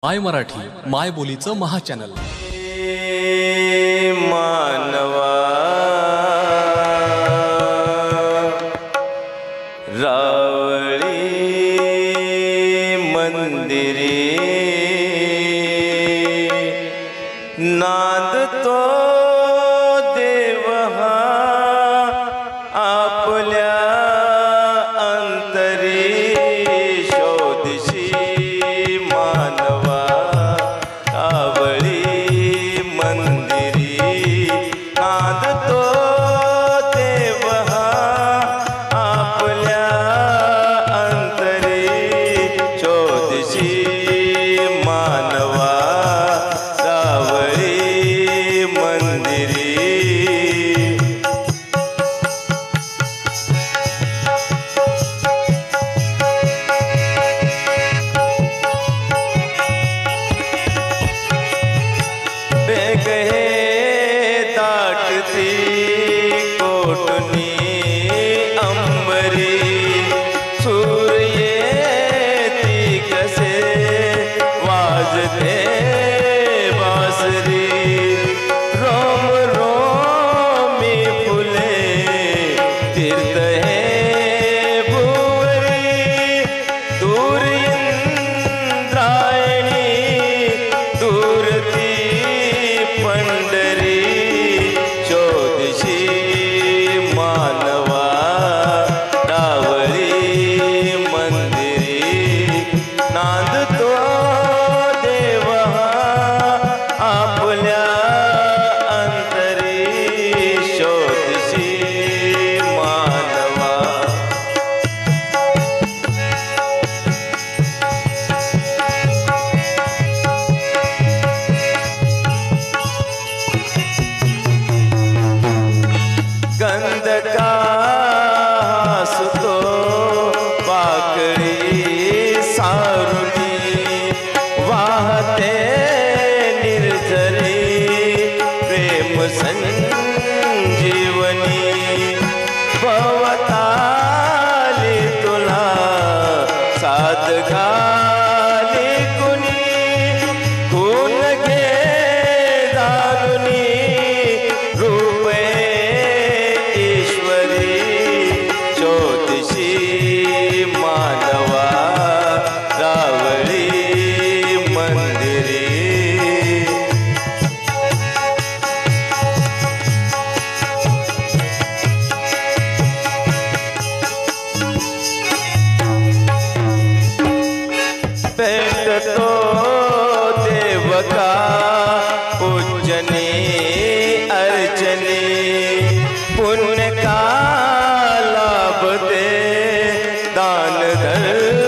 माय मराठी माय बोलीचं महाचॅनल। मानवा रावळी मंदिरी नाद तो देव हा आपल्या अंतरी शोधशी मानवा रावळी मंदिरी नाद तो देव हा आपल्या अंतरी शोधशी मानवा रावळी मंदिरी। बेगहे दाटती कोटनी अंबरी सूर्य ती कसे वाजते बासरी रोम रोमी फुले तीर्थ हे भुवरी दूर इंद्रायणी दूर ती पंढरी शोधशी मानवा रावळी मंदिरी नाद तो देव हा आपल्या अंतरी शोधशी मानवा। गंधका हसतो पाकळी सारुणी वाहते निर्झरी प्रेम संजीवनी भवताली तुला साध घाली कुणी गुण घे दारुणी रूपे ईश्वरी शोधशी मानवा रावळी मंदिरी। भेटतो देवका पूजनी अर्चनी पुण्य का लाभ दे दान धर्म